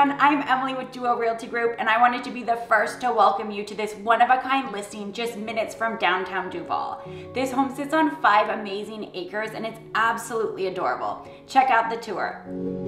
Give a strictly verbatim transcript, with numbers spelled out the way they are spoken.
everyone, I'm Emily with Duvall Realty Group, and I wanted to be the first to welcome you to this one-of-a-kind listing just minutes from downtown Duvall. This home sits on five amazing acres and it's absolutely adorable. Check out the tour.